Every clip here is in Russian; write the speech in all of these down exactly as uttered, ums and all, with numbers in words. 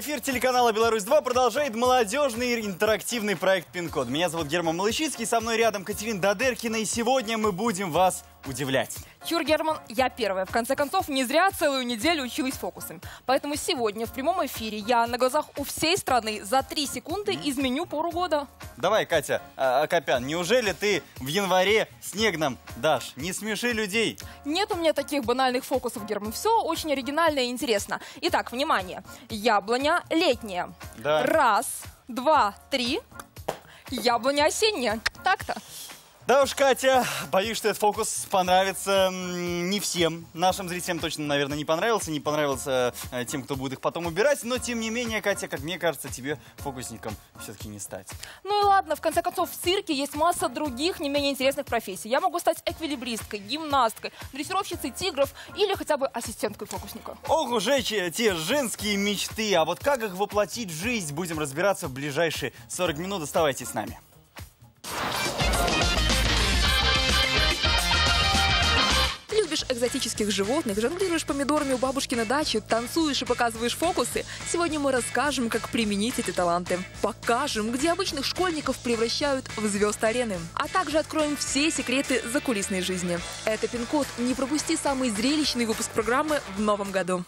эфир телеканала «Беларусь два» продолжает молодежный интерактивный проект «Пин-код». Меня зовут Герман Малышицкий, со мной рядом Катерина Додеркина, и сегодня мы будем вас удивлять. Чур, Герман, я первая. В конце концов, не зря целую неделю училась фокусами. Поэтому сегодня в прямом эфире я на глазах у всей страны за три секунды изменю пору года. Давай, Катя Акопян, неужели ты в январе снег нам дашь? Не смеши людей. Нет у меня таких банальных фокусов, Герман. Все очень оригинально и интересно. Итак, внимание. Яблоня летняя. Да. Раз, два, три. Яблоня осенняя. Так-то. Да уж, Катя, боюсь, что этот фокус понравится не всем. Нашим зрителям точно, наверное, не понравился, не понравился э, тем, кто будет их потом убирать. Но, тем не менее, Катя, как мне кажется, тебе фокусником все-таки не стать. Ну и ладно, в конце концов, в цирке есть масса других, не менее интересных профессий. Я могу стать эквилибристкой, гимнасткой, дрессировщицей тигров или хотя бы ассистенткой фокусника. Ох уж эти те женские мечты. А вот как их воплотить в жизнь, будем разбираться в ближайшие сорок минут. Оставайтесь с нами. Любишь экзотических животных, жонглируешь помидорами у бабушки на даче, танцуешь и показываешь фокусы? Сегодня мы расскажем, как применить эти таланты. Покажем, где обычных школьников превращают в звезд арены. А также откроем все секреты закулисной жизни. Это Пин-код. Не пропусти самый зрелищный выпуск программы в новом году.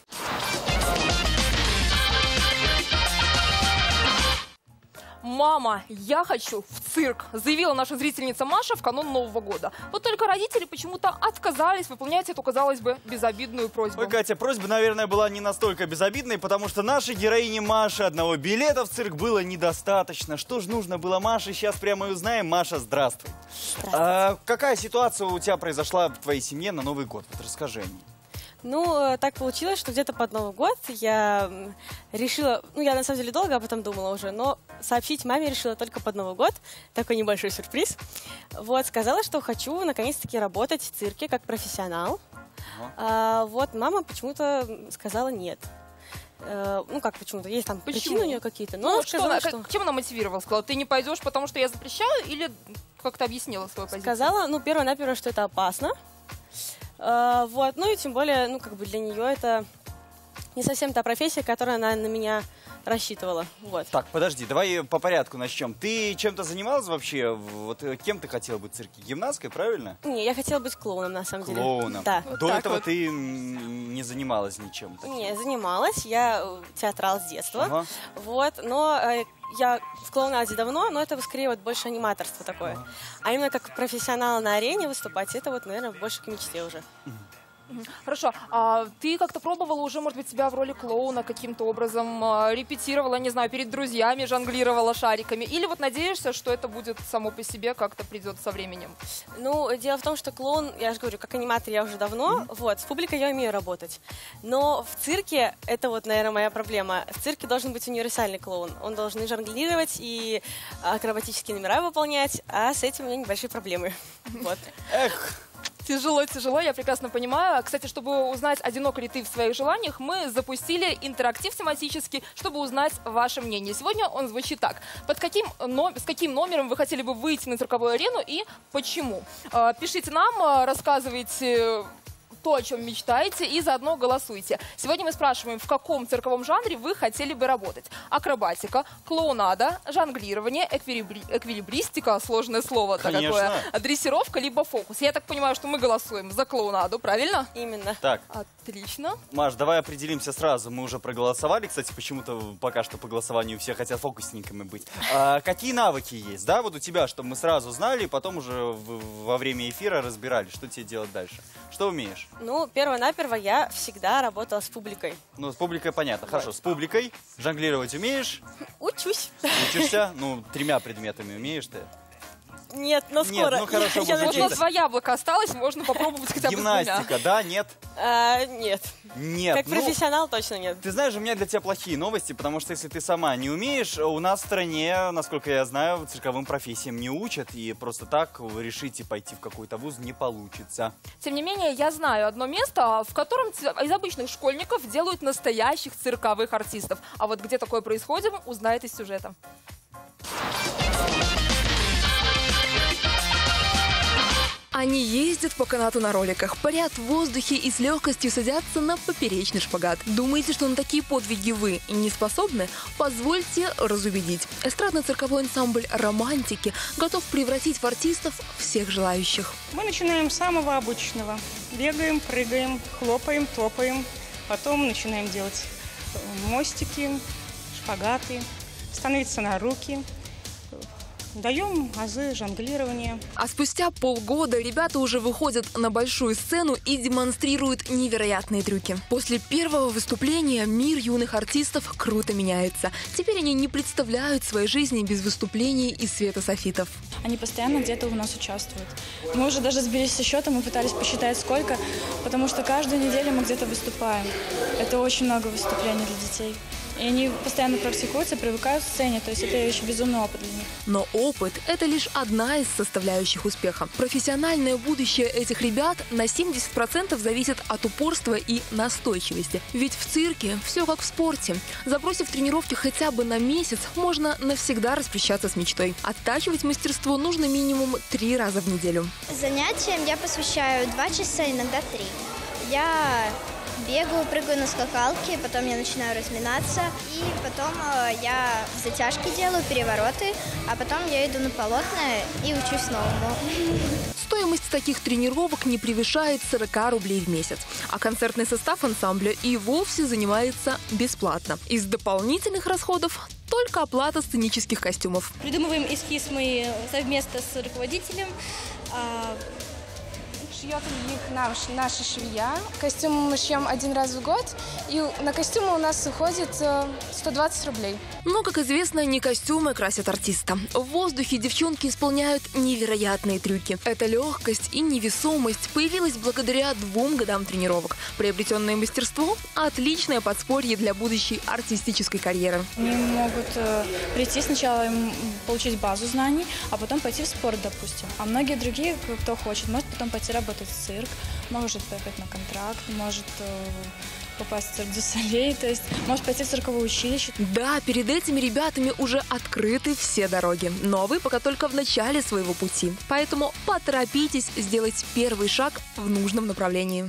«Мама, я хочу в цирк», заявила наша зрительница Маша в канун Нового года. Вот только родители почему-то отказались выполнять эту, казалось бы, безобидную просьбу. Ой, Катя, просьба, наверное, была не настолько безобидной, потому что нашей героине Маши одного билета в цирк было недостаточно. Что же нужно было Маше, сейчас прямо и узнаем. Маша, здравствуй. Здравствуйте. А, какая ситуация у тебя произошла в твоей семье на Новый год? Вот расскажи о ней. Ну, так получилось, что где-то под Новый год я решила, ну, я на самом деле долго об этом думала уже, но сообщить маме решила только под Новый год, такой небольшой сюрприз. Вот, сказала, что хочу наконец-таки работать в цирке как профессионал. Ага. А, вот, мама почему-то сказала нет. А, ну, как почему-то, есть там Почему? причины у нее какие-то. Ну, что, сказала, как, что... чем она мотивировала? Сказала, ты не пойдешь, потому что я запрещаю, или как-то объяснила свою позицию? Сказала, ну, первое-наперво, что это опасно. Uh, вот, ну и тем более, ну, как бы для нее это не совсем та профессия, которая она на меня рассчитывала. Вот. Так, подожди, давай по порядку начнем. Ты чем-то занималась вообще? Вот кем ты хотела быть в цирке? Гимнасткой, правильно? Не, я хотела быть клоуном, на самом деле. Клоуном? Да. До вот этого вот. ты не занималась ничем таким? Не, занималась. Я театрал с детства. Ага. Вот, но э, я в клоунаде давно, но это скорее вот больше аниматорство такое. Ага. А именно как профессионал на арене выступать, это вот, наверное, больше к мечте уже. Хорошо. А ты как-то пробовала уже, может быть, себя в роли клоуна каким-то образом? А, репетировала, не знаю, перед друзьями, жонглировала шариками? Или вот надеешься, что это будет само по себе, как-то придет со временем? Ну, дело в том, что клоун, я же говорю, как аниматор я уже давно, mm-hmm. вот, с публикой я умею работать. Но в цирке, это вот, наверное, моя проблема, в цирке должен быть универсальный клоун. Он должен и жонглировать, и акробатические номера выполнять, а с этим у меня небольшие проблемы. Вот. Эх! Тяжело, тяжело, я прекрасно понимаю. Кстати, чтобы узнать, одинок ли ты в своих желаниях, мы запустили интерактив тематический, чтобы узнать ваше мнение. Сегодня он звучит так. Под каким, с каким номером вы хотели бы выйти на цирковую арену и почему? Пишите нам, рассказывайте то, о чем мечтаете, и заодно голосуйте. Сегодня мы спрашиваем, в каком цирковом жанре вы хотели бы работать. Акробатика, клоунада, жонглирование, эквилибри... эквилибристика, сложное слово такое, дрессировка, либо фокус. Я так понимаю, что мы голосуем за клоунаду, правильно? Именно. Так. Отлично. Маш, давай определимся сразу. Мы уже проголосовали. Кстати, почему-то пока что по голосованию все хотят фокусниками быть. А, какие навыки есть, да, вот у тебя, чтобы мы сразу знали, и потом уже в, во время эфира разбирали, что тебе делать дальше. Что умеешь? Ну, перво-наперво я всегда работала с публикой. Ну, с публикой понятно. Хорошо, с публикой. Жонглировать умеешь? Учусь. Учишься? Ну, тремя предметами умеешь ты? Нет, но скоро. Нет, ну хорошо, я, может, вот у нас два яблока осталось, можно попробовать хотя бы гимнастика, да, нет? А, нет. Нет. Как ну, профессионал точно нет. Ты знаешь, у меня для тебя плохие новости, потому что если ты сама не умеешь, у нас в стране, насколько я знаю, цирковым профессиям не учат, и просто так решите пойти в какой-то вуз не получится. Тем не менее, я знаю одно место, в котором из обычных школьников делают настоящих цирковых артистов. А вот где такое происходит, узнает из сюжета. Они ездят по канату на роликах, парят в воздухе и с легкостью садятся на поперечный шпагат. Думаете, что на такие подвиги вы не способны? Позвольте разубедить. Эстрадно-цирковой ансамбль «Романтики» готов превратить в артистов всех желающих. Мы начинаем с самого обычного. Бегаем, прыгаем, хлопаем, топаем. Потом начинаем делать мостики, шпагаты, становиться на руки. Даем азы жонглирования. А спустя полгода ребята уже выходят на большую сцену и демонстрируют невероятные трюки. После первого выступления мир юных артистов круто меняется. Теперь они не представляют своей жизни без выступлений и света софитов. Они постоянно где-то у нас участвуют. Мы уже даже сбились со счета, мы пытались посчитать сколько, потому что каждую неделю мы где-то выступаем. Это очень много выступлений для детей. И они постоянно практикуются, привыкают к сцене, то есть это еще безумный опыт для них. Но опыт – это лишь одна из составляющих успеха. Профессиональное будущее этих ребят на семьдесят процентов зависит от упорства и настойчивости. Ведь в цирке все как в спорте. Забросив тренировки хотя бы на месяц, можно навсегда распрощаться с мечтой. Оттачивать мастерство нужно минимум три раза в неделю. Занятиям я посвящаю два часа, иногда три. Я бегаю, прыгаю на скакалке, потом я начинаю разминаться, и потом э, я затяжки делаю, перевороты, а потом я иду на полотна и учусь новому. Стоимость таких тренировок не превышает сорок рублей в месяц, а концертный состав ансамбля и вовсе занимается бесплатно. Из дополнительных расходов только оплата сценических костюмов. Придумываем эскиз мы совместно с руководителем. Шьет их наш, наша швея. Костюм мы шьем один раз в год, и на костюмы у нас уходит сто двадцать рублей. Но, как известно, не костюмы красят артиста. В воздухе девчонки исполняют невероятные трюки. Эта легкость и невесомость появилась благодаря двум годам тренировок. Приобретенное мастерство – отличное подспорье для будущей артистической карьеры. Они могут э, прийти сначала, получить базу знаний, а потом пойти в спорт, допустим. А многие другие, кто хочет, может потом пойти работать в цирк, может поехать на контракт, может э, попасть в цирк дю Солей, то есть может пойти в цирковое училище. Да, перед этими ребятами уже открыты все дороги. Но вы пока только в начале своего пути. Поэтому поторопитесь сделать первый шаг в нужном направлении.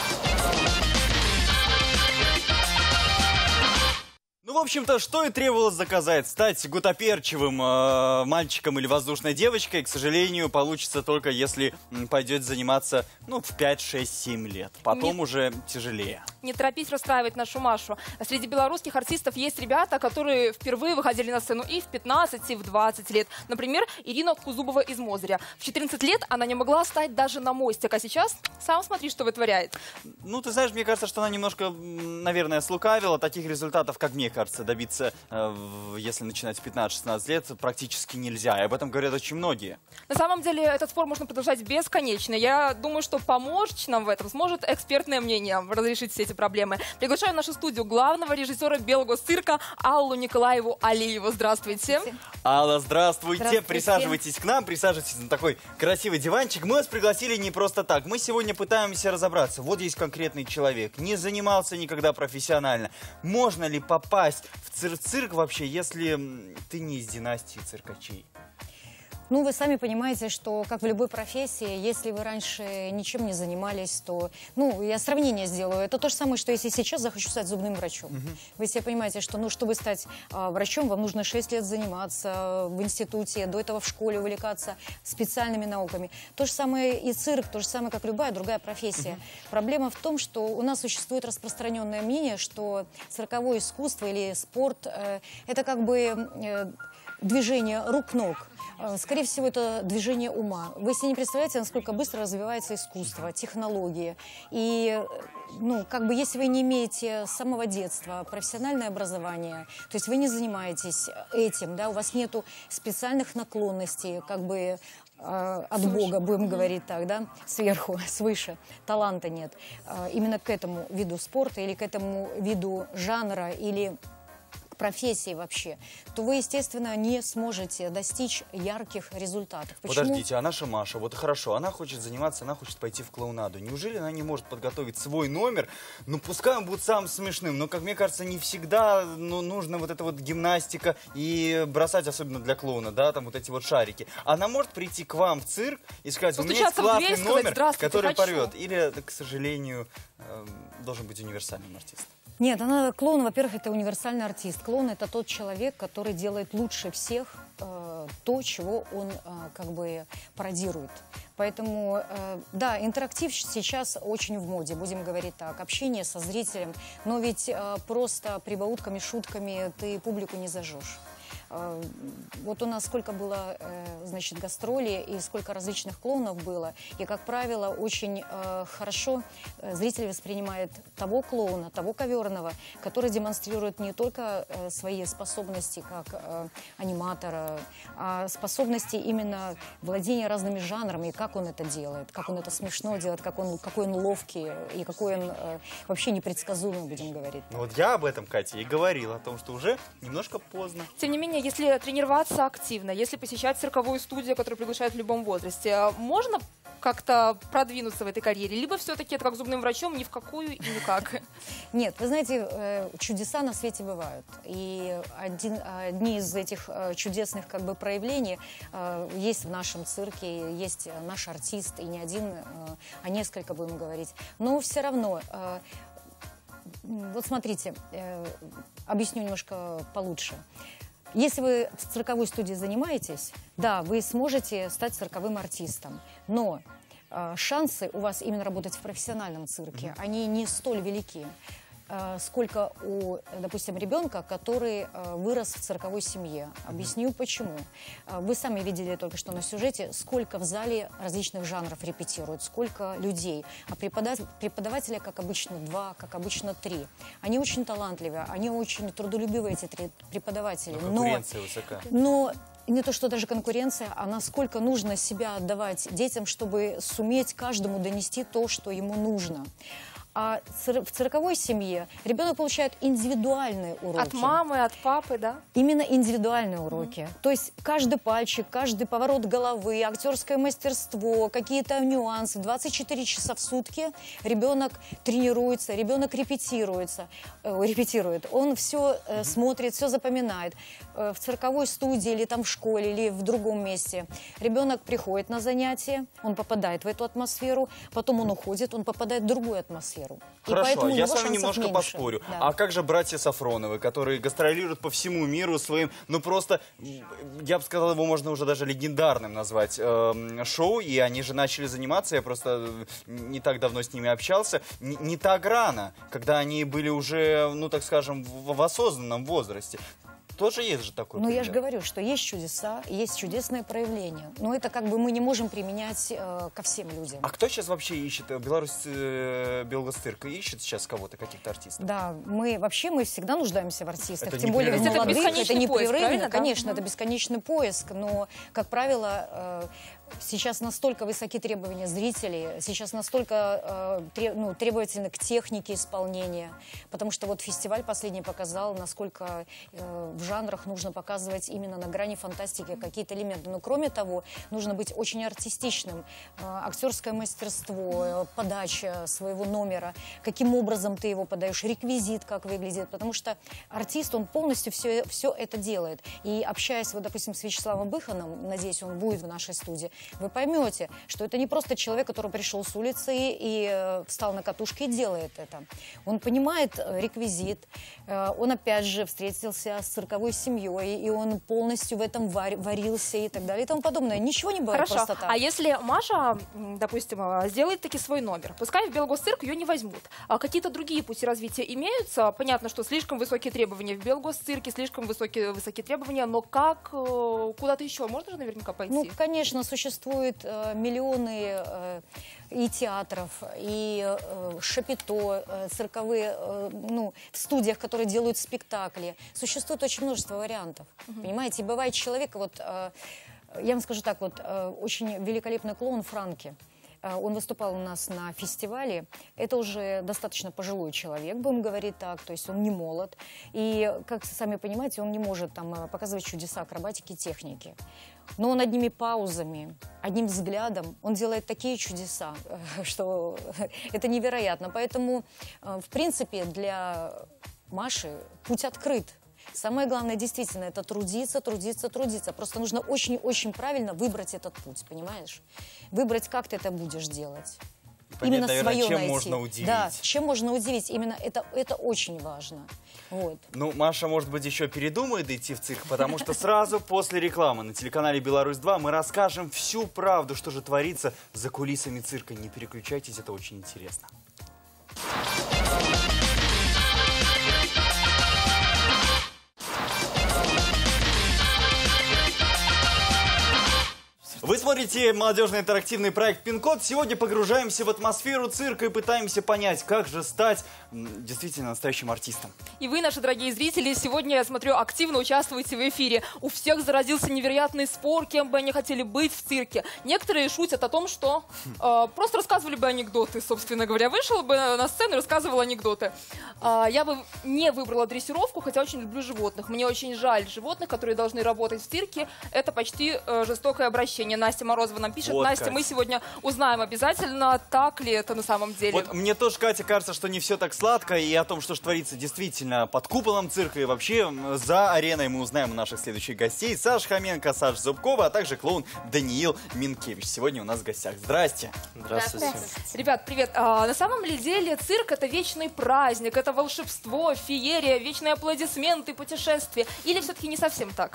Ну, в общем-то, что и требовалось доказать. Стать гутоперчивым э, мальчиком или воздушной девочкой, к сожалению, получится только если пойдет заниматься, ну, в пять, шесть, семь лет. Потом не, уже тяжелее. Не торопись расстраивать нашу Машу. Среди белорусских артистов есть ребята, которые впервые выходили на сцену и в пятнадцать, и в двадцать лет. Например, Ирина Кузубова из Мозыря. В четырнадцать лет она не могла стать даже на мостик, а сейчас сам смотри, что вытворяет. Ну, ты знаешь, мне кажется, что она немножко, наверное, слукавила. Таких результатов, как мне кажется, добиться, э, если начинать с пятнадцати-шестнадцати лет, практически нельзя. И об этом говорят очень многие. На самом деле, этот спор можно продолжать бесконечно. Я думаю, что помочь нам в этом сможет экспертное мнение разрешить все эти проблемы. Приглашаю в нашу студию главного режиссера Белого цирка Аллу Николаеву Алиеву. Здравствуйте. Алла, здравствуйте. Здравствуйте. Присаживайтесь к нам, присаживайтесь на такой красивый диванчик. Мы вас пригласили не просто так. Мы сегодня пытаемся разобраться. Вот есть конкретный человек, не занимался никогда профессионально. Можно ли попасть в цир цирк вообще, если ты не из династии циркачей? Ну, вы сами понимаете, что, как в любой профессии, если вы раньше ничем не занимались, то, ну, я сравнение сделаю. Это то же самое, что если сейчас захочу стать зубным врачом. Uh-huh. Вы все понимаете, что, ну, чтобы стать а, врачом, вам нужно шесть лет заниматься в институте, до этого в школе увлекаться специальными науками. То же самое и цирк, то же самое, как любая другая профессия. Uh-huh. Проблема в том, что у нас существует распространенное мнение, что цирковое искусство или спорт э, это как бы э, движение рук-ног. Скорее всего, это движение ума. Вы себе не представляете, насколько быстро развивается искусство, технологии. И, ну, как бы, если вы не имеете с самого детства профессиональное образование, то есть вы не занимаетесь этим, да, у вас нету специальных наклонностей, как бы, от Бога, будем говорить так, да, сверху, свыше, таланта нет. Именно к этому виду спорта или к этому виду жанра или профессии вообще, то вы, естественно, не сможете достичь ярких результатов. Почему? Подождите, а наша Маша, вот хорошо, она хочет заниматься, она хочет пойти в клоунаду. Неужели она не может подготовить свой номер? Ну, пускай он будет самым смешным, но, как мне кажется, не всегда ну, нужно вот эта вот гимнастика и бросать, особенно для клоуна, да, там вот эти вот шарики. Она может прийти к вам в цирк и сказать, у меня есть классный номер, который порвет. Или, к сожалению, должен быть универсальным артистом. Нет, она, клоун, во-первых, это универсальный артист. Клоун – это тот человек, который делает лучше всех э, то, чего он э, как бы пародирует. Поэтому, э, да, интерактив сейчас очень в моде, будем говорить так, общение со зрителем. Но ведь э, просто прибаутками, шутками ты публику не зажжешь. Вот у нас сколько было, значит, гастролей и сколько различных клоунов было. И, как правило, очень хорошо зритель воспринимает того клоуна, того коверного, который демонстрирует не только свои способности как аниматора, а способности именно владения разными жанрами, и как он это делает, как он это смешно делает, как он, какой он ловкий и какой он вообще непредсказуемый, будем говорить. Ну вот я об этом, Катя, и говорил, о том, что уже немножко поздно. Тем не менее, если тренироваться активно, если посещать цирковую студию, которая приглашает в любом возрасте, можно как-то продвинуться в этой карьере? Либо все-таки это как зубным врачом ни в какую и никак? Нет, вы знаете, чудеса на свете бывают. И один, одни из этих чудесных как бы проявлений есть в нашем цирке, есть наш артист, и не один, а несколько, будем говорить. Но все равно... Вот смотрите, объясню немножко получше. Если вы в цирковой студии занимаетесь, да, вы сможете стать цирковым артистом, но э, шансы у вас именно работать в профессиональном цирке, mm-hmm. они не столь велики, э, сколько у, допустим, ребенка, который э, вырос в цирковой семье. Объясню почему. Э, вы сами видели только что на сюжете, сколько в зале различных жанров репетируют, сколько людей. А преподавателя, преподавателя, как обычно, два, как обычно, три. Они очень талантливые, они очень трудолюбивые, эти три преподаватели. Но конкуренция но, высока. Но не то, что даже конкуренция, а насколько нужно себя отдавать детям, чтобы суметь каждому донести то, что ему нужно. А в цирковой семье ребенок получает индивидуальные уроки. От мамы, от папы, да? Именно индивидуальные уроки. Mm-hmm. То есть каждый пальчик, каждый поворот головы, актерское мастерство, какие-то нюансы. двадцать четыре часа в сутки ребенок тренируется, ребенок репетируется, э, репетирует. Он все э, mm-hmm. смотрит, все запоминает. Э, в цирковой студии или там в школе, или в другом месте ребенок приходит на занятия, он попадает в эту атмосферу, потом он уходит, он попадает в другую атмосферу. Хорошо, я с вами немножко меньше. поспорю. Да. А как же братья Сафроновы, которые гастролируют по всему миру своим, ну просто, я бы сказал, его можно уже даже легендарным назвать, э, шоу, и они же начали заниматься, я просто не так давно с ними общался, не, не так рано, когда они были уже, ну так скажем, в, в осознанном возрасте. Тоже есть же такой. Ну, пример. я же говорю, что есть чудеса, есть чудесные проявления. Но это как бы мы не можем применять э, ко всем людям. А кто сейчас вообще ищет? Беларусь, э, Белгосцирк ищет сейчас кого-то, каких-то артистов? Да, мы вообще мы всегда нуждаемся в артистах. Это тем более в молодых. Это непрерывно, да? конечно, угу. это бесконечный поиск. Но, как правило, э, сейчас настолько высоки требования зрителей, сейчас настолько э, треб, ну, требовательны к технике исполнения. Потому что вот фестиваль последний показал, насколько э, в жанрах нужно показывать именно на грани фантастики какие-то элементы. Но кроме того, нужно быть очень артистичным. Э, актерское мастерство, э, подача своего номера, каким образом ты его подаешь, реквизит как выглядит. Потому что артист, он полностью все, все это делает. И общаясь, вот, допустим, с Вячеславом Быханом, надеюсь, он будет в нашей студии, вы поймете, что это не просто человек, который пришел с улицы и э, встал на катушке и делает это. Он понимает э, реквизит, э, он опять же встретился с цирковой семьей, и он полностью в этом вар, варился и так далее и тому подобное. Ничего не бывает Хорошо. просто так. А если Маша, допустим, сделает таки свой номер, пускай в Белгосцирк ее не возьмут, а какие-то другие пути развития имеются? Понятно, что слишком высокие требования в Белгосцирке, слишком высокие, высокие требования, но как, куда-то еще можно же наверняка пойти? Ну, конечно, существует э, миллионы э, и театров, и э, шапито, э, цирковые, э, ну, в студиях, которые делают спектакли. Существует очень множество вариантов, угу. понимаете? И бывает человек, вот, э, я вам скажу так, вот, э, очень великолепный клоун Франки. Он выступал у нас на фестивале. Это уже достаточно пожилой человек, будем говорить так, то есть он не молод. И, как сами понимаете, он не может там показывать чудеса акробатики, техники. Но он одними паузами, одним взглядом, он делает такие чудеса, что это невероятно. Поэтому, в принципе, для Маши путь открыт. Самое главное, действительно, это трудиться, трудиться, трудиться. Просто нужно очень-очень правильно выбрать этот путь, понимаешь? Выбрать, как ты это будешь делать. Понятно, именно наверное, свое чем найти. Можно удивить. Да, чем можно удивить. Именно это, это очень важно. Вот. Ну, Маша, может быть, еще передумает идти в цирк, потому что сразу после рекламы на телеканале Беларусь два мы расскажем всю правду, что же творится за кулисами цирка. Не переключайтесь, это очень интересно. Вы смотрите молодежный интерактивный проект «Пин-код». Сегодня погружаемся в атмосферу цирка и пытаемся понять, как же стать действительно настоящим артистом. И вы, наши дорогие зрители, сегодня, я смотрю, активно участвуете в эфире. У всех заразился невероятный спор, кем бы они хотели быть в цирке. Некоторые шутят о том, что э, просто рассказывали бы анекдоты, собственно говоря. Вышел бы на сцену и рассказывал анекдоты. Э, я бы не выбрала дрессировку, хотя очень люблю животных. Мне очень жаль животных, которые должны работать в цирке. Это почти э, жестокое обращение. Настя Морозова нам пишет. Вот, Настя, Катя, мы сегодня узнаем обязательно, так ли это на самом деле. Вот мне тоже, Катя, кажется, что не все так сладко, и о том, что же творится действительно под куполом цирка и вообще за ареной, мы узнаем у наших следующих гостей. Саша Хоменко, Саша Зубкова, а также клоун Даниил Минкевич. Сегодня у нас в гостях. Здрасте. Здравствуйте. Здравствуйте. Ребят, привет. А, на самом ли деле цирк — это вечный праздник, это волшебство, феерия, вечные аплодисменты, путешествия? Или все-таки не совсем так?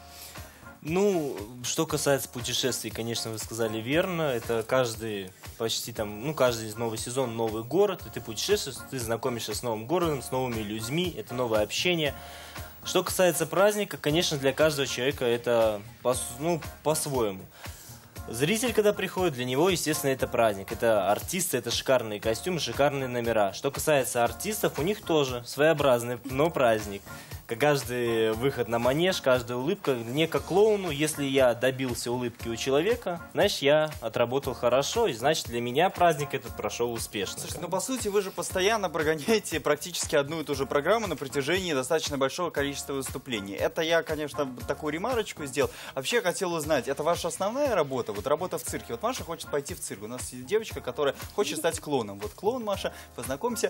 Ну, что касается путешествий, конечно, вы сказали верно. Это каждый, почти там, ну, каждый новый сезон, новый город, и ты путешествуешь, ты знакомишься с новым городом, с новыми людьми, это новое общение. Что касается праздника, конечно, для каждого человека это, ну, по-своему. Зритель, когда приходит, для него, естественно, это праздник. Это артисты, это шикарные костюмы, шикарные номера. Что касается артистов, у них тоже своеобразный, но праздник. Каждый выход на манеж, каждая улыбка. Мне как клоуну, если я добился улыбки у человека, значит, я отработал хорошо, и значит, для меня праздник этот прошел успешно. Слушайте, ну по сути вы же постоянно прогоняете практически одну и ту же программу на протяжении достаточно большого количества выступлений. Это я, конечно, такую ремарочку сделал. Вообще хотел узнать, это ваша основная работа, вот работа в цирке? Вот Маша хочет пойти в цирк. У нас есть девочка, которая хочет стать клоуном. Вот клоун, Маша, познакомься.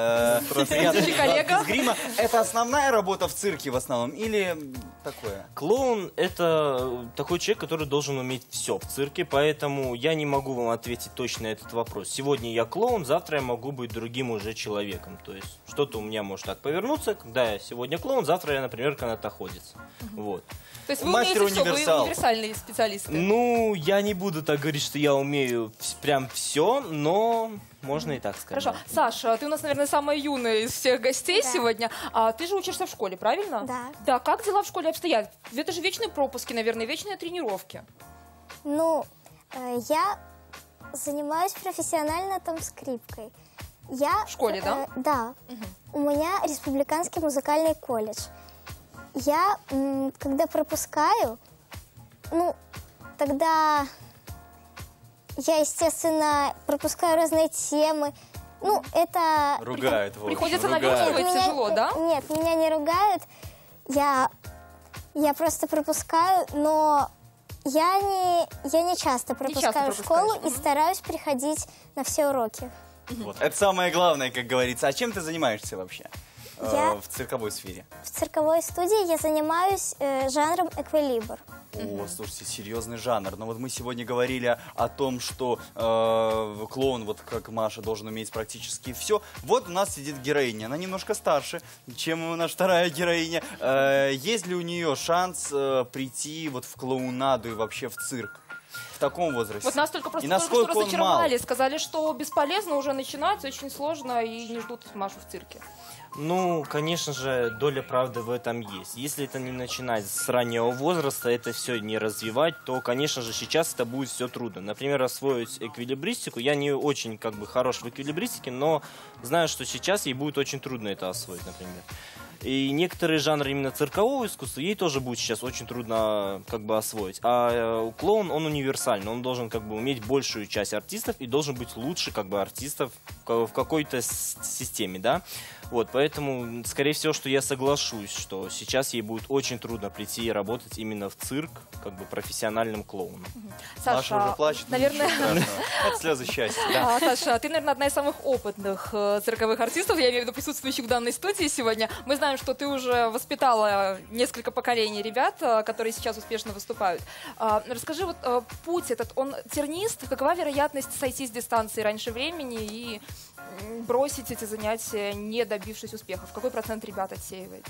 Коллега. Это основная работа в цирке в основном или такое? Клоун — это такой человек, который должен уметь все в цирке, поэтому я не могу вам ответить точно на этот вопрос. Сегодня я клоун, завтра я могу быть другим уже человеком. То есть что-то у меня может так повернуться, когда я сегодня клоун, завтра я, например, канатоходец. Угу. Вот. То есть вы Мастер умеете универсал. Все, вы универсальные специалисты? Ну, я не буду так говорить, что я умею прям все, но можно и так сказать. Хорошо. Саша, ты у нас, наверное, самая юная из всех гостей да. сегодня. А ты же учишься в школе, правильно? Да. Да, как дела в школе обстоят? Это же вечные пропуски, наверное, вечные тренировки. Ну, э, я занимаюсь профессионально там скрипкой. Я, в школе, да? Э, да. Угу. У меня республиканский музыкальный колледж. Я, когда пропускаю, ну, тогда я, естественно, пропускаю разные темы. Ну, это... Ругают. Вот, приходится наверстывать тяжело, да? Нет, меня не ругают. Я, я просто пропускаю, но я не, я не часто пропускаю не часто школу и стараюсь приходить на все уроки. Вот. Это самое главное, как говорится. А чем ты занимаешься вообще? Я в цирковой сфере. В цирковой студии я занимаюсь э, жанром эквилибр. О, слушайте, серьезный жанр. Но вот мы сегодня говорили о том, что э, клоун, вот как Маша, должен уметь практически все. Вот у нас сидит героиня. Она немножко старше, чем наша вторая героиня. Э, есть ли у нее шанс э, прийти вот в клоунаду и вообще в цирк? В таком возрасте. Вот нас только просто только что разочаровали. Сказали, что бесполезно уже начинать, очень сложно и не ждут Машу в цирке. Ну, конечно же, доля правды в этом есть. Если это не начинать с раннего возраста, это все не развивать, то, конечно же, сейчас это будет все трудно. Например, освоить эквилибристику. Я не очень как бы хорош в эквилибристике, но знаю, что сейчас ей будет очень трудно это освоить, например. И некоторые жанры именно циркового искусства ей тоже будет сейчас очень трудно как бы освоить. А клоун, он универсальный, он должен как бы уметь большую часть артистов и должен быть лучше как бы артистов в какой-то системе, да. Вот, поэтому, скорее всего, что я соглашусь, что сейчас ей будет очень трудно прийти и работать именно в цирк, как бы профессиональным клоуном. Саша, Маша уже плачет, наверное... Это слезы счастья, да. А, Саша, ты, наверное, одна из самых опытных э, цирковых артистов, я имею в виду присутствующих в данной студии сегодня. Мы знаем, что ты уже воспитала несколько поколений ребят, э, которые сейчас успешно выступают. Э, расскажи, вот э, путь этот, он тернист? Какова вероятность сойти с дистанции раньше времени и бросить эти занятия, не добившись успехов? Какой процент ребят отсеивается?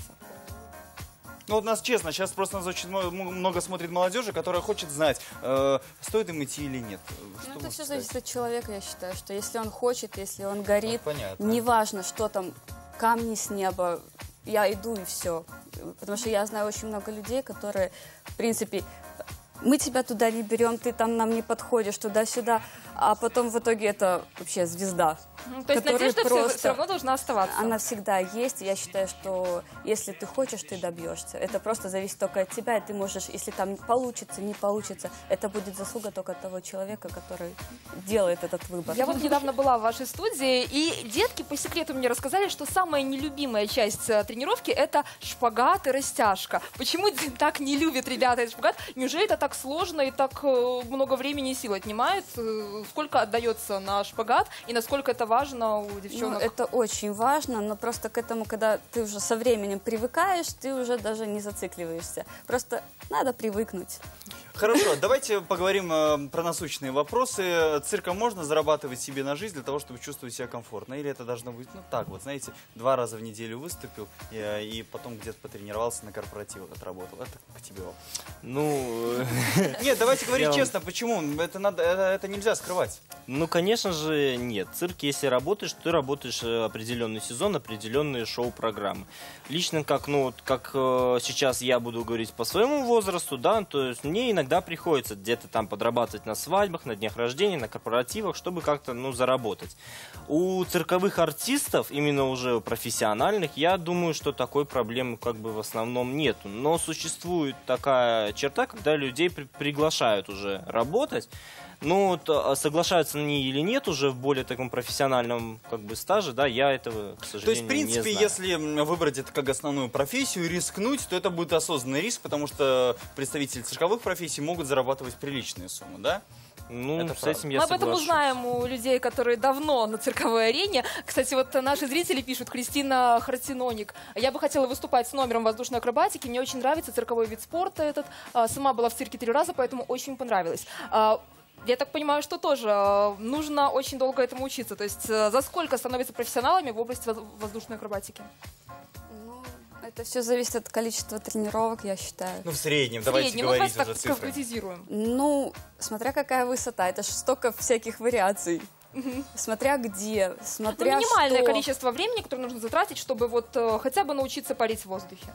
Ну вот нас честно, сейчас просто нас очень много смотрит молодежи, которая хочет знать, э, стоит им идти или нет. Что ну, это все сказать? зависит от человека, я считаю, что если он хочет, если он горит, понятно. Неважно, что там, камни с неба, я иду и все. Потому что я знаю очень много людей, которые, в принципе, мы тебя туда не берем, ты там нам не подходишь, туда-сюда, а потом в итоге это вообще звезда. Ну, то есть надежда просто... все, все равно должна оставаться? Она всегда есть, и я считаю, что если ты хочешь, ты добьешься. Это просто зависит только от тебя, и ты можешь, если там получится, не получится, это будет заслуга только того человека, который делает этот выбор. Я вот недавно была в вашей студии, и детки по секрету мне рассказали, что самая нелюбимая часть тренировки — это шпагат и растяжка. Почему так не любят ребята этот шпагат? Неужели это так сложно и так много времени и сил отнимает? Сколько отдается на шпагат и насколько это важно у девчонок? Ну, это очень важно, но просто к этому, когда ты уже со временем привыкаешь, ты уже даже не зацикливаешься. Просто надо привыкнуть. Хорошо, давайте поговорим э, про насущные вопросы. Цирком можно зарабатывать себе на жизнь для того, чтобы чувствовать себя комфортно? Или это должно быть, ну так вот, знаете, два раза в неделю выступил и, и потом где-то потренировался на корпоративах, отработал? Это к тебе. Ну... Нет, давайте говорить честно, почему? Это, надо, это, это нельзя скрывать. Ну, конечно же, нет. Цирк, если работаешь, ты работаешь определенный сезон, определенные шоу-программы. Лично, как, ну, как э, сейчас я буду говорить по своему возрасту, да, то есть мне иногда приходится где-то там подрабатывать на свадьбах, на днях рождения, на корпоративах, чтобы как-то, ну, заработать. У цирковых артистов, именно уже профессиональных, я думаю, что такой проблемы как бы в основном нету. Но существует такая черта, когда людей при приглашают уже работать. Ну, вот, соглашаются они или нет уже в более таком профессиональном как бы стаже, да, я этого, к сожалению, не знаю. То есть, в принципе, если выбрать это как основную профессию и рискнуть, то это будет осознанный риск, потому что представители цирковых профессий могут зарабатывать приличные суммы, да? Ну, это с правда. этим я Мы об этом соглашусь. узнаем у людей, которые давно на цирковой арене. Кстати, вот наши зрители пишут, Кристина Хартиноник: я бы хотела выступать с номером воздушной акробатики, мне очень нравится цирковой вид спорта этот. Сама была в цирке три раза, поэтому очень понравилось. Я так понимаю, что тоже нужно очень долго этому учиться. То есть за сколько становятся профессионалами в области воздушной акробатики? Ну, это все зависит от количества тренировок, я считаю. Ну, в среднем, в давайте среднем. говорить Ну, уже так цифры. конкретизируем. Ну, смотря какая высота, это же столько всяких вариаций. Угу. Смотря где, смотря ну, минимальное что. количество времени, которое нужно затратить, чтобы вот э, хотя бы научиться парить в воздухе.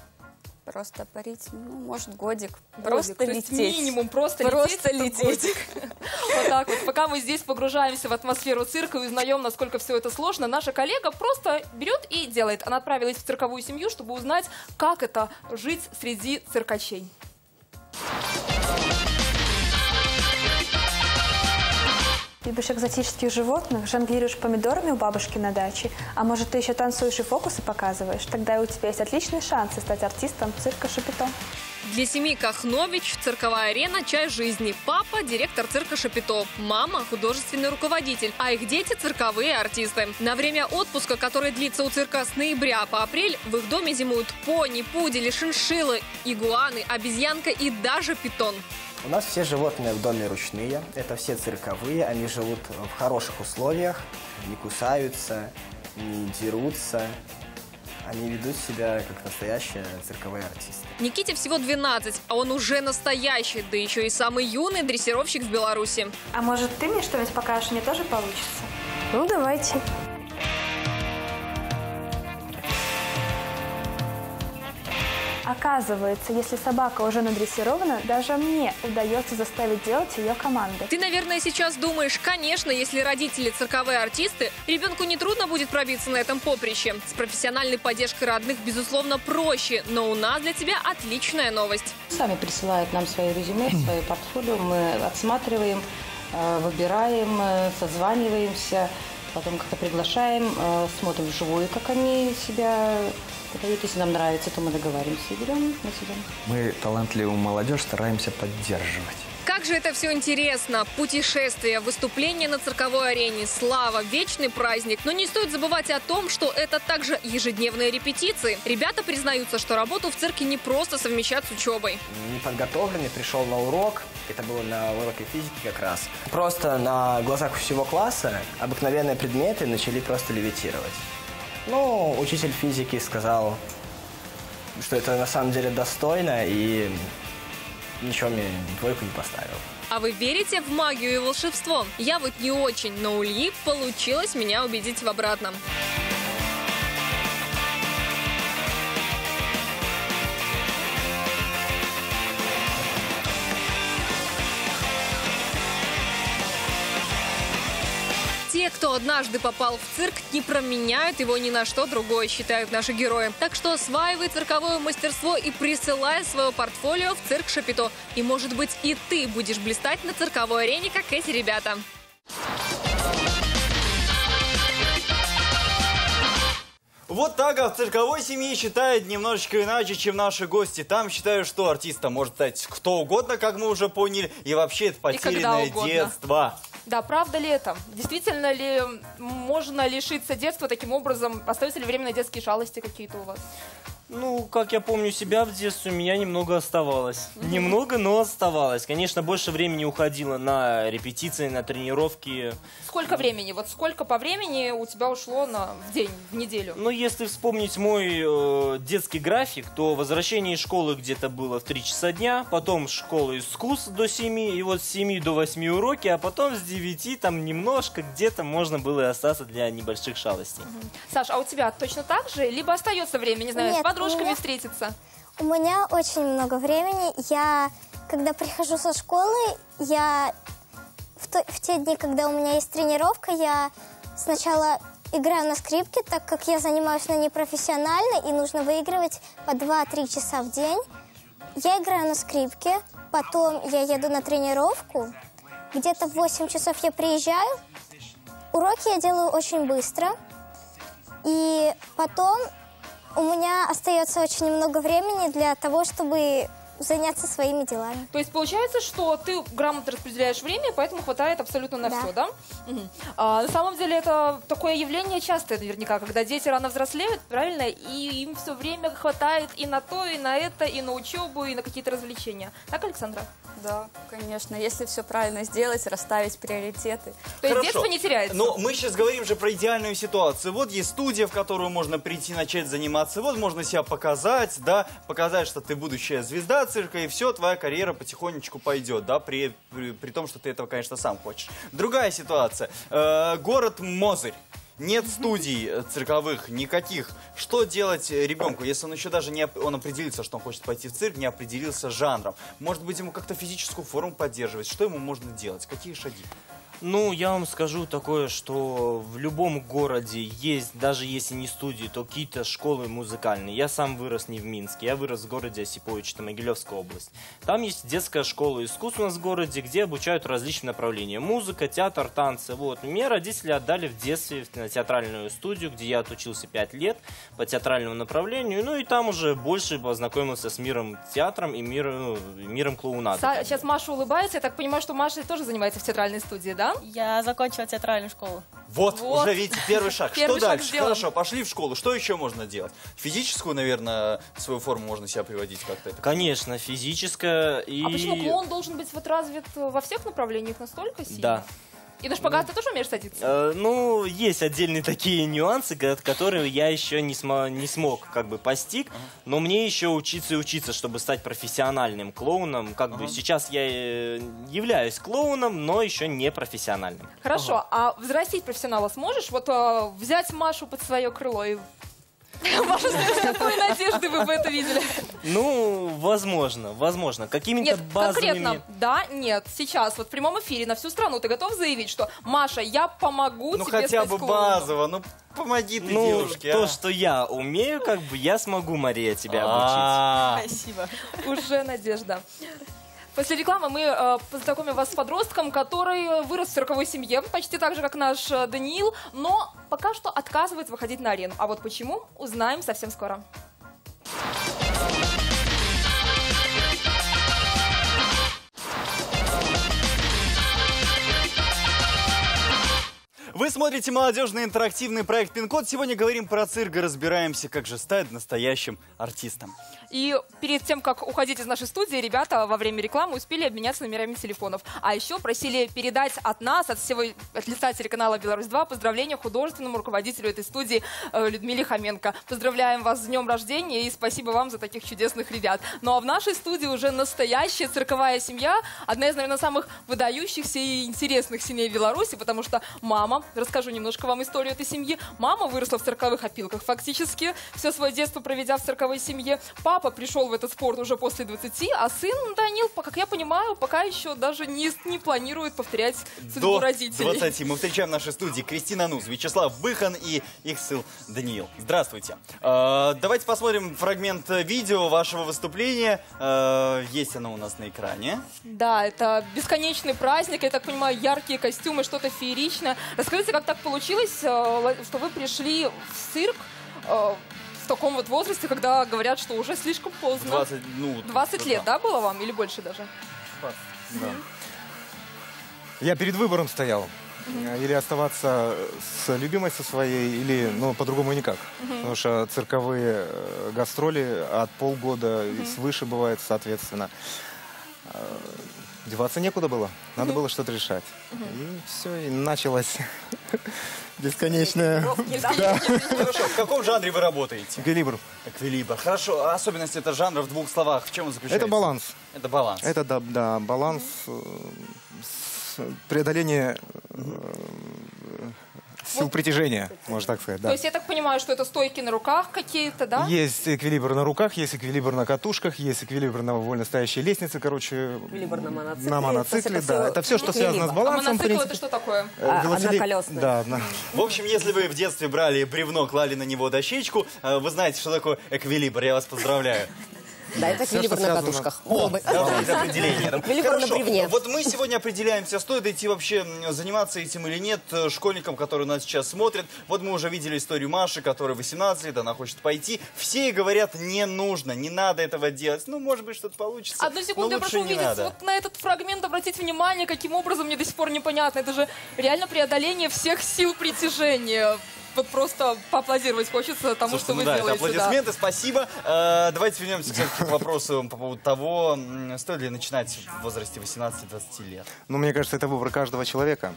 Просто парить, ну, может, годик. годик. Просто То лететь. Есть минимум просто, просто лететь. лететь. Вот так вот. Пока мы здесь погружаемся в атмосферу цирка и узнаем, насколько все это сложно, наша коллега просто берет и делает. Она отправилась в цирковую семью, чтобы узнать, как это жить среди циркачей. Любишь экзотических животных, жонглируешь помидорами у бабушки на даче, а может, ты еще танцуешь и фокусы показываешь? Тогда у тебя есть отличные шансы стать артистом цирка Шапито. Для семьи Кахнович цирковая арена – часть жизни. Папа – директор цирка Шапито, мама – художественный руководитель, а их дети – цирковые артисты. На время отпуска, который длится у цирка с ноября по апрель, в их доме зимуют пони, пудели, шиншиллы, игуаны, обезьянка и даже питон. У нас все животные в доме ручные, это все цирковые, они живут в хороших условиях, не кусаются, не дерутся, они ведут себя как настоящие цирковые артисты. Никите всего двенадцать, а он уже настоящий, да еще и самый юный дрессировщик в Беларуси. А может, ты мне что-нибудь покажешь, мне тоже получится? Ну, давайте. Оказывается, если собака уже надрессирована, даже мне удается заставить делать ее команды. Ты, наверное, сейчас думаешь, конечно, если родители цирковые артисты, ребенку нетрудно будет пробиться на этом поприще. С профессиональной поддержкой родных, безусловно, проще, но у нас для тебя отличная новость. Сами присылают нам свои резюме, свое портфолио, мы отсматриваем, выбираем, созваниваемся, потом как-то приглашаем, смотрим вживую, как они себя подают. Если нам нравится, то мы договариваемся и берем на себя. Мы талантливую молодежь стараемся поддерживать. Как же это все интересно! Путешествия, выступления на цирковой арене, слава, вечный праздник. Но не стоит забывать о том, что это также ежедневные репетиции. Ребята признаются, что работу в цирке не просто совмещать с учебой. Неподготовленный, пришел на урок, это было на уроке физики как раз. Просто на глазах всего класса обыкновенные предметы начали просто левитировать. Ну, учитель физики сказал, что это на самом деле достойно, и ничего мне двойку не поставил. А вы верите в магию и волшебство? Я вот не очень, но у Ильи получилось меня убедить в обратном. Те, кто однажды попал в цирк, не променяют его ни на что другое, считают наши герои. Так что осваивай цирковое мастерство и присылай свое портфолио в цирк Шапито. И, может быть, и ты будешь блистать на цирковой арене, как эти ребята. Вот так а в цирковой семье считают немножечко иначе, чем наши гости. Там считают, что артистом может стать кто угодно, как мы уже поняли. И вообще это потерянное детство. Да, правда ли это? Действительно ли можно лишиться детства таким образом? Остаются ли временные детские шалости какие-то у вас? Ну, как я помню себя в детстве, у меня немного оставалось. Mm-hmm. Немного, но оставалось. Конечно, больше времени уходило на репетиции, на тренировки. Сколько времени? Вот сколько по времени у тебя ушло на, в день, в неделю? Ну, если вспомнить мой э, детский график, то возвращение из школы где-то было в три часа дня, потом школа искусств до семи, и вот с семи до восьми уроки, а потом с девяти там немножко где-то можно было и остаться для небольших шалостей. Mm-hmm. Саш, а у тебя точно так же? Либо остается время, не знаю, Нет, с подружками меня... встретиться? У меня очень много времени. Я, когда прихожу со школы, я в, то, в те дни, когда у меня есть тренировка, я сначала играю на скрипке, так как я занимаюсь на ней профессионально, и нужно выигрывать по два-три часа в день. Я играю на скрипке, потом я еду на тренировку. Где-то в восемь часов я приезжаю. Уроки я делаю очень быстро. И потом у меня остается очень много времени для того, чтобы заняться своими делами. То есть получается, что ты грамотно распределяешь время, поэтому хватает абсолютно на да. все, да? Угу. А, на самом деле это такое явление частое наверняка, когда дети рано взрослеют, правильно? И им все время хватает и на то, и на это, и на учебу, и на какие-то развлечения. Так, Александра? Да, конечно. Если все правильно сделать, расставить приоритеты. То есть детство не теряется? Но мы сейчас говорим же про идеальную ситуацию. Вот есть студия, в которую можно прийти, начать заниматься. Вот можно себя показать, да, показать, что ты будущая звезда цирка, и все, твоя карьера потихонечку пойдет, да, при, при, при том, что ты этого, конечно, сам хочешь. Другая ситуация. Э, город Мозырь. Нет студий цирковых никаких. Что делать ребенку, если он еще даже не он определился, что он хочет пойти в цирк, не определился жанром? Может быть, ему как-то физическую форму поддерживать? Что ему можно делать? Какие шаги? Ну, я вам скажу такое, что в любом городе есть, даже если не студии, то какие-то школы музыкальные. Я сам вырос не в Минске, я вырос в городе Осипович, это Могилевская область. Там есть детская школа искусств у нас в городе, где обучают различные направления. Музыка, театр, танцы. Вот. Меня родители отдали в детстве на театральную студию, где я отучился пять лет по театральному направлению. Ну и там уже больше познакомился с миром театром и миром, ну, миром клоунады. Сейчас Маша улыбается, я так понимаю, что Маша тоже занимается в театральной студии, да? Я закончила театральную школу. Вот, вот. Уже видите, первый шаг. Первый что шаг дальше? сделан. Хорошо, пошли в школу. Что еще можно делать? Физическую, наверное, свою форму можно себя приводить как-то? Конечно, физическая и... А почему клоун должен быть вот развит во всех направлениях настолько сильно? Да. И на шпагат ну, ты тоже умеешь садиться? Э, ну, есть отдельные такие нюансы, которые я еще не, смо не смог как бы постиг, ага. но мне еще учиться и учиться, чтобы стать профессиональным клоуном. Как ага. бы сейчас я являюсь клоуном, но еще не профессиональным. Хорошо, ага. а взрастить профессионала сможешь? Вот а, взять Машу под свое крыло и Маша, с какой надеждой вы бы это видели? Ну, возможно, возможно. Какими-то Нет, базовыми... конкретно, да, нет. Сейчас, вот в прямом эфире на всю страну ты готов заявить, что Маша, я помогу Ну тебе хотя стать бы клоуном? базово, ну помоги ты Ну, девушке, то, а. что я умею, как бы, я смогу, Мария, тебя А. обучить. Спасибо. Уже надежда. После рекламы мы э, познакомим вас с подростком, который вырос в цирковой семье, почти так же, как наш э, Даниил, но пока что отказывается выходить на арену. А вот почему, узнаем совсем скоро. Вы смотрите молодежный интерактивный проект «Пин-код». Сегодня говорим про цирк и разбираемся, как же стать настоящим артистом. И перед тем, как уходить из нашей студии, ребята во время рекламы успели обменяться номерами телефонов. А еще просили передать от нас, от всего, от лица телеканала «Беларусь-два» поздравления художественному руководителю этой студии э, Людмиле Хоменко. Поздравляем вас с днем рождения и спасибо вам за таких чудесных ребят. Ну а в нашей студии уже настоящая цирковая семья, одна из, наверное, самых выдающихся и интересных семей Беларуси, потому что мама, расскажу немножко вам историю этой семьи, мама выросла в цирковых опилках фактически, все свое детство проведя в цирковой семье. Папа пришел в этот спорт уже после двадцати, а сын Данил, как я понимаю, пока еще даже не, не планирует повторять судьбу До родителей. двадцати мы встречаем в нашей студии Кристина Нуз, Вячеслав Быхан и их сын Даниил. Здравствуйте. Э, давайте посмотрим фрагмент видео вашего выступления. Э, есть оно у нас на экране. Да, это бесконечный праздник, я так понимаю, яркие костюмы, что-то фееричное. Расскажите, как так получилось, что вы пришли в цирк в таком вот возрасте, когда говорят, что уже слишком поздно. двадцать, ну, двадцать лет, да, было вам? Или больше даже? двадцать, да. Я перед выбором стоял. Mm-hmm. Или оставаться с любимой со своей, или, ну, по-другому никак. Mm-hmm. Потому что цирковые гастроли от полгода mm-hmm. и свыше бывает, соответственно. Деваться некуда было. Надо mm-hmm. было что-то решать. Mm-hmm. И все, и началось бесконечное. Да. Хорошо, в каком жанре вы работаете? Эквилибр. Эквилибр. Хорошо, а особенность этого жанра в двух словах, в чем он заключается? Это баланс. Это баланс. Это, да, да баланс, преодоление сил притяжения, можно так сказать. Да. То есть я так понимаю, что это стойки на руках какие-то, да? Есть эквилибр на руках, есть эквилибр на катушках, есть эквилибр на вольно стоящей лестнице, короче. Эквилибр на моноцикле. На моноцикле, да. Все, это все, что связано с балансом. А мотоцикл это что такое? А, велосипед... Одноколесный. Да, одна... В общем, если вы в детстве брали бревно, клали на него дощечку, вы знаете, что такое эквилибр. Я вас поздравляю. Да, это эквилибр на катушках. О, определение. Эквилибр на бревне. Вот мы сегодня определяемся, стоит идти вообще заниматься этим или нет школьникам, которые нас сейчас смотрят. Вот мы уже видели историю Маши, которой восемнадцать лет, она хочет пойти. Все говорят, не нужно, не надо этого делать. Ну, может быть, что-то получится. Одну секунду, я прошу увидеть вот на этот фрагмент, обратить внимание, каким образом, мне до сих пор непонятно. Это же реально преодоление всех сил притяжения. Вот просто поаплодировать хочется тому, Слушайте, что ну вы да, делаете. Это аплодисменты, да. Спасибо. Э, давайте вернемся, кстати, к вопросу по поводу того, стоит ли начинать в возрасте восемнадцати-двадцати лет. Ну, мне кажется, это выбор каждого человека.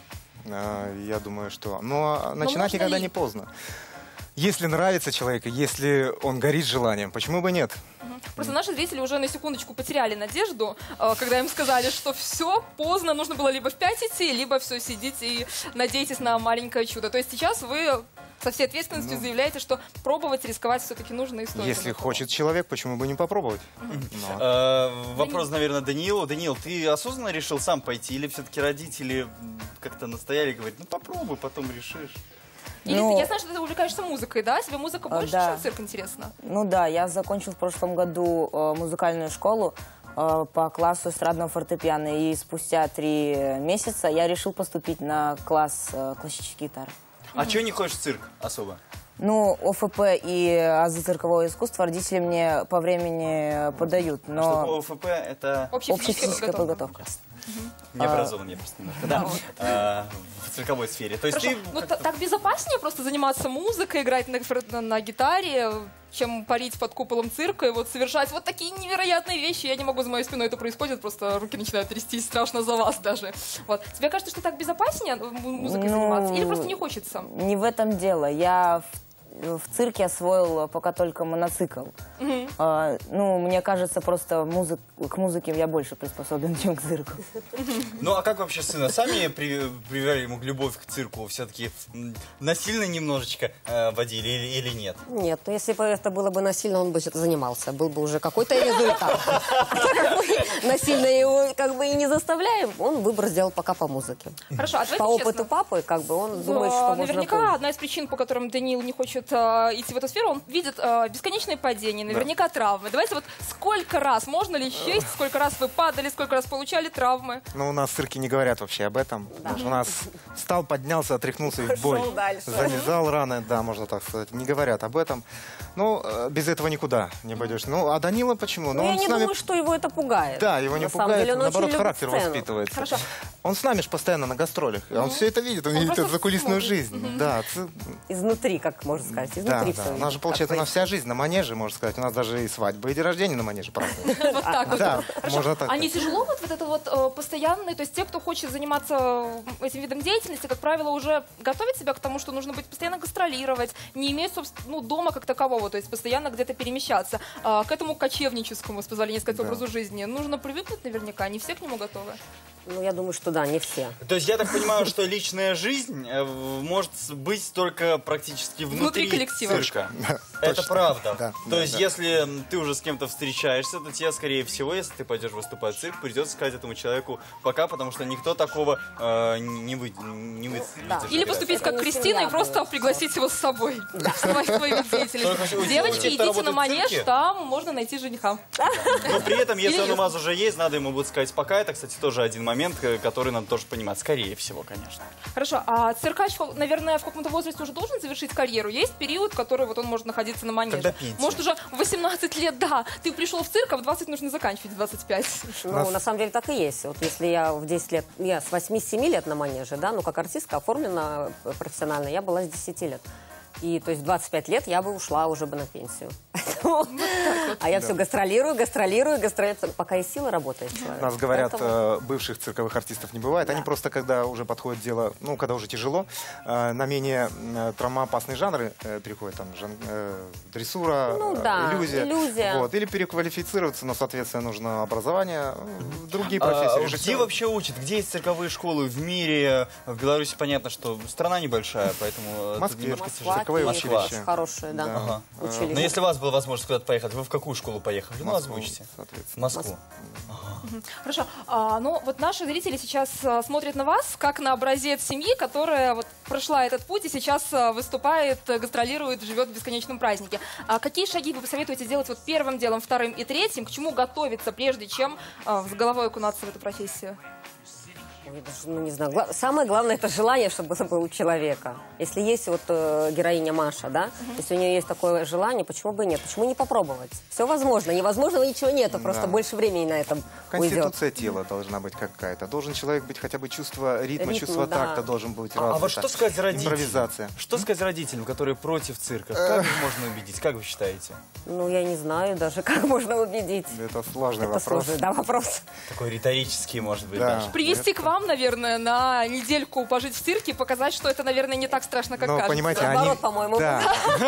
Э, я думаю, что... Но начинать Но никогда ли... не поздно. Если нравится человеку, если он горит желанием, почему бы нет? Просто наши зрители уже на секундочку потеряли надежду, когда им сказали, что все, поздно, нужно было либо в пять идти, либо все сидите и надейтесь на маленькое чудо. То есть сейчас вы со всей ответственностью ну, заявляете, что пробовать, рисковать все-таки нужно и стоит. Если хочет человек, почему бы не попробовать? Uh-huh. uh, вопрос, наверное, Даниилу. Даниил, ты осознанно решил сам пойти, или все-таки родители как-то настояли и говорят, ну попробуй, потом решишь? Или ну, ты, я знаю, что ты увлекаешься музыкой, да? Тебе музыка больше, да. чем цирк, интересно? Ну да, я закончил в прошлом году э, музыкальную школу э, по классу эстрадного фортепиано. И спустя три месяца я решил поступить на класс э, классической гитары. А mm-hmm. чего не ходишь в цирк особо? Ну, ОФП и азы циркового искусства родители мне по времени подают. Но... А что ОФП? Это общефизическая подготовка. Не образован я просто немножко, да, а, в цирковой сфере. То есть ты... Ну, так безопаснее просто заниматься музыкой, играть на, на, на гитаре, чем парить под куполом цирка и вот совершать вот такие невероятные вещи. Я не могу, за моей спиной это происходит, просто руки начинают трястись, страшно за вас даже. Вот. Тебе кажется, что так безопаснее музыкой ну, заниматься? Или просто не хочется? Не в этом дело. Я в цирке освоил пока только моноцикл. Мгм. А, ну, мне кажется, просто музык, к музыке я больше приспособлен, чем к цирку. Ну, а как вообще сына? Сами при- привели ему любовь к цирку? Все-таки насильно немножечко э, водили или, или нет? Нет, ну если бы это было бы насильно, он бы это занимался. Был бы уже какой-то результат. Как бы насильно его как бы и не заставляем, он выбор сделал пока по музыке. Хорошо, а давайте По опыту честно. папы, как бы он Но думает, что можно... наверняка одна из причин, по которым Даниил не хочет э, идти в эту сферу, он видит э, бесконечные падения, наверняка травмы. Давайте вот сколько раз, можно ли счесть, сколько раз вы падали, сколько раз получали травмы? Ну, у нас в цирке не говорят вообще об этом. Потому что у нас встал, поднялся, отряхнулся и в бой. Пошел дальше. Завязал раны, да, можно так сказать. Не говорят об этом. Ну, э, без этого никуда не пойдешь. Ну, а Данила почему? Ну, он я не с нами... думаю, что его это пугает. Да, его не На самом пугает, деле, он наоборот, очень любит характер сцену. воспитывается. Хорошо. Он с нами же постоянно на гастролях. и Он все это видит, он, Он видит просто эту закулисную смотрит. жизнь. Мгм. Да, ц- Изнутри, как можно сказать, да, изнутри да. все. У нас же, получается, у нас вся жизнь на манеже, можно сказать. У нас даже и свадьбы, и день рождения на манеже празднуют. Вот так вот. Да, Хорошо. можно так А не сказать. тяжело вот, вот это вот э, постоянный, то есть те, кто хочет заниматься этим видом деятельности, как правило, уже готовят себя к тому, что нужно быть постоянно гастролировать, не иметь, собственно, ну, дома как такового, то есть постоянно где-то перемещаться. А, к этому кочевническому, с позволения сказать, Да. образу жизни нужно привыкнуть наверняка, не все к нему готовы. Ну, я думаю, что да, не все. То есть я так понимаю, что личная жизнь э, может быть только практически внутри, Внутри коллектива. цирка. Да, Это точно. правда. Да, То да, есть да. если ты уже с кем-то встречаешься, то тебе, скорее всего, если ты пойдешь выступать в цирк, придется сказать этому человеку пока, потому что никто такого э, не, вы, не вы, выдержит. Или поступить как не Кристина и семья просто пригласить его с собой. Вставать в свой вид деятельности. Только у- у Девочки, тех, кто идите на работает в манеж, цирке. там можно найти жениха. Но при этом, если Или он у нет. вас уже есть, надо ему будет сказать пока. Это, кстати, тоже один момент, э, который надо тоже понимать. Скорее всего, конечно. Хорошо, а циркач, наверное, в каком-то возрасте уже должен завершить карьеру? Есть период, который вот он может находиться на манеже? Когда пенсия. Может, уже в восемнадцать лет, да. Ты пришел в цирк, а в двадцать нужно заканчивать, в двадцать пять. Ну, на самом деле так и есть. Вот если я в десять лет, я с восьми-семи лет на манеже, да, ну, как артистка оформлена профессионально, я была с десяти лет. И, то есть, в двадцать пять лет я бы ушла уже бы на пенсию. А я все гастролирую, гастролирую, гастролирую, пока есть сила, работает человек. У нас говорят, Поэтому- э, бывших цирковых артистов не бывает. Они просто, когда уже подходит дело, ну, когда уже тяжело, э, на менее э, травмоопасные жанры э, переходят, там, жан- э, дрессура, Ну э, да, иллюзия. иллюзия. Вот. Или переквалифицироваться, но, соответственно, нужно образование, э, другие А, профессии. где режиссеры. вообще учат? Где есть цирковые школы в мире? В Беларуси понятно, что страна небольшая, поэтому э, В Москве. тут немножко Москва, цирковые Киев, училища. очень хорошие, да, Ага. училища. Но если у вас была возможность куда-то поехать, вы в какую школу поехали? Ну, Москву, озвучите. В соответственно. Москву. Хорошо. А, ну, вот наши зрители сейчас а, смотрят на вас, как на образец семьи, которая вот прошла этот путь и сейчас а, выступает, а, гастролирует, живет в бесконечном празднике. А какие шаги вы посоветуете делать вот первым делом, вторым и третьим? К чему готовиться, прежде чем а, с головой окунаться в эту профессию? Ой, даже, ну, не знаю. Гла- Самое главное — это желание, чтобы это было у человека. Если есть вот э, героиня Маша, да, если у нее есть такое желание, почему бы и нет? Почему не попробовать? Все возможно. Невозможного ничего нету, просто Да. больше времени на этом уйдет. Конституция тела должна быть какая-то. Должен человек быть хотя бы чувство ритма, Ритм, чувство да. такта должен быть А, а развито. вот что сказать родителям? Импровизация. Что сказать родителям, которые против цирка? Как их можно убедить? Как вы считаете? Ну, я не знаю даже, как можно убедить. Это сложный Это вопрос. сложный, да, вопрос. Такой риторический, может быть, Да. даже. Привести к вам, наверное, на недельку пожить в цирке и показать, что это, наверное, не так страшно, как Но, кажется. понимаете, Наоборот, они... по-моему. Да.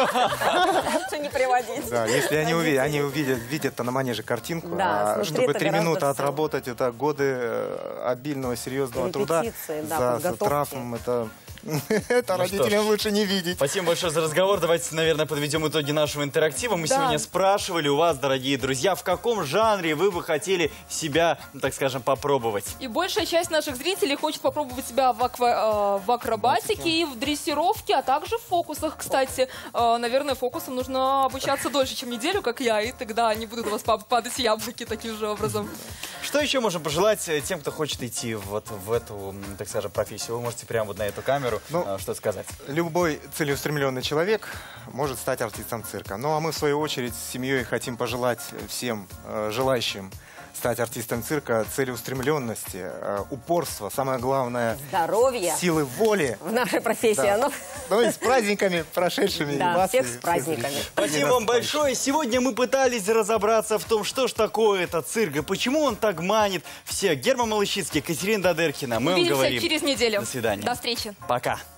Лучше не приводить. Да, если они увидят, они увидят, видят на манеже картинку, Да, а снутри чтобы это три гораздо минуты всё. отработать, это годы э, обильного, серьезного труда Репетиции, да, за подготовки. травм, это, это Ну родителям что ж. лучше не видеть. Спасибо большое за разговор. Давайте, наверное, подведем итоги нашего интерактива. Мы Да. сегодня спрашивали у вас, дорогие друзья, в каком жанре вы бы хотели себя, ну, так скажем, попробовать. И большая часть наших зрителей хочет попробовать себя в, аква- э, в акробатике и в дрессировке, а также в фокусах, кстати. Э, наверное, фокусам нужно обучаться дольше, чем неделю, как я, и тогда не будут у вас пап- падать яблоки таким же образом. Что еще можем пожелать э, тем, кто хочет идти вот в эту, м, так скажем, профессию? Вы можете прямо вот на эту камеру Ну, э, что сказать. Любой целеустремленный человек может стать артистом цирка. Ну а мы, в свою очередь, с семьей хотим пожелать всем э, желающим стать артистом цирка целеустремленности, э, упорства, самое главное, Здоровье. силы воли. В нашей профессии Да. оно... Ну и с праздниками прошедшими. Да, и вас, всех и с всех праздниками. зрителей. Спасибо вам большое. Сегодня мы пытались разобраться в том, что ж такое этот цирк, и почему он так манит всех. Герман Малышицкий, Катерина Дадыркина. Мы вам Увидимся говорим. через неделю. До свидания. До встречи. Пока.